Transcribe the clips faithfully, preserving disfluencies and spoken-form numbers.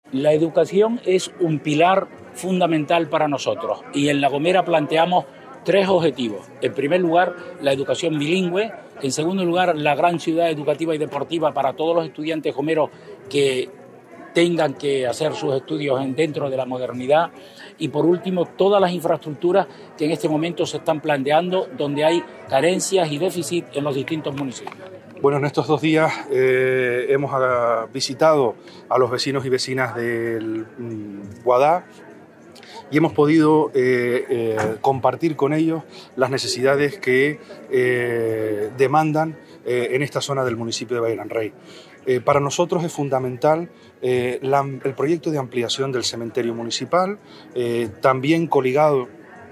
La educación es un pilar fundamental para nosotros y en La Gomera planteamos tres objetivos. En primer lugar, la educación bilingüe. En segundo lugar, la gran ciudad educativa y deportiva para todos los estudiantes gomeros que tengan que hacer sus estudios dentro de la modernidad. Y por último, todas las infraestructuras que en este momento se están planteando, donde hay carencias y déficit en los distintos municipios. Bueno, en estos dos días eh, hemos uh, visitado a los vecinos y vecinas del um, Guadá y hemos podido eh, eh, compartir con ellos las necesidades que eh, demandan eh, en esta zona del municipio de Bairanrey. Eh, para nosotros es fundamental eh, la, el proyecto de ampliación del cementerio municipal, eh, también coligado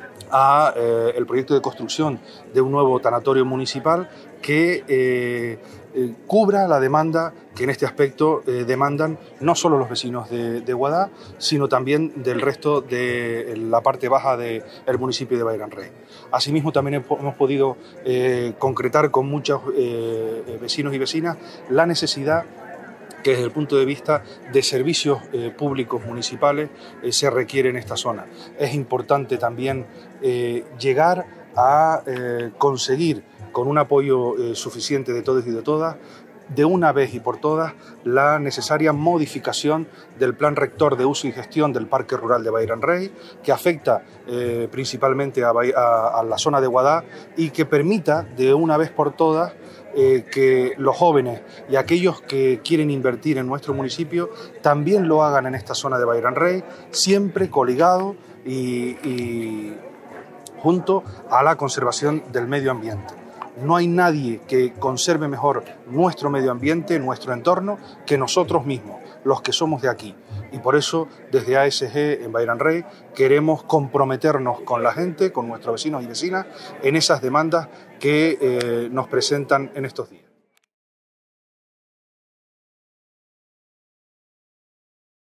a eh, el proyecto de construcción de un nuevo tanatorio municipal que eh, eh, cubra la demanda que en este aspecto eh, demandan no solo los vecinos de, de Guadá, sino también del resto de la parte baja del municipio de Bairanrey. Asimismo, también hemos podido eh, concretar con muchos eh, vecinos y vecinas la necesidad que desde el punto de vista de servicios eh, públicos municipales eh, se requiere en esta zona. Es importante también eh, llegar a eh, conseguir, con un apoyo eh, suficiente de todos y de todas, de una vez y por todas, la necesaria modificación del plan rector de uso y gestión del Parque Rural de Bairanrey, que afecta eh, principalmente a, a, a la zona de Guadá y que permita de una vez por todas eh, que los jóvenes y aquellos que quieren invertir en nuestro municipio también lo hagan en esta zona de Bairanrey, siempre coligado y, y junto a la conservación del medio ambiente. No hay nadie que conserve mejor nuestro medio ambiente, nuestro entorno, que nosotros mismos, los que somos de aquí. Y por eso, desde A S G en Bairanrey, queremos comprometernos con la gente, con nuestros vecinos y vecinas, en esas demandas que eh, nos presentan en estos días.